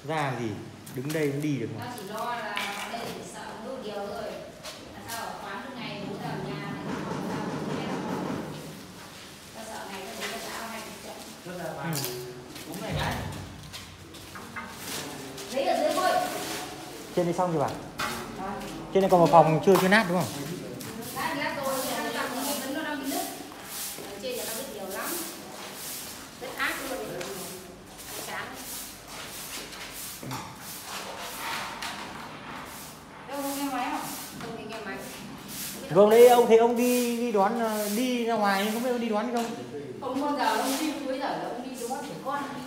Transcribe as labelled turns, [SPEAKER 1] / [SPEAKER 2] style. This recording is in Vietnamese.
[SPEAKER 1] Ra làm gì? Đứng đây cũng đi được mà.
[SPEAKER 2] Tao chỉ lo là đây để sợ đốt điều thôi. Là sao ở quán lúc ngày bố ở nhà này không sao không biết đâu. Tao sợ ngày tao bố tao hay bị chậm.
[SPEAKER 3] Rất là vàng. Uống này cái.
[SPEAKER 2] Lấy ở dưới thôi.
[SPEAKER 1] Trên đây xong chưa bạn? Trên đây còn một phòng chưa nát đúng không?
[SPEAKER 2] Lát rồi thì ăn tặng cái vấn nó đang bị nứt. Ở trên nhà tao biết nhiều lắm. Rất ác luôn. Sáng. Đâu không nghe máy không? Không thì nghe máy.
[SPEAKER 1] Vâng đấy ông thấy ông đi đón đi ra ngoài không biết ông đi đón không?
[SPEAKER 2] Không bao giờ ông đi cuối giờ là ông đi đón trẻ con.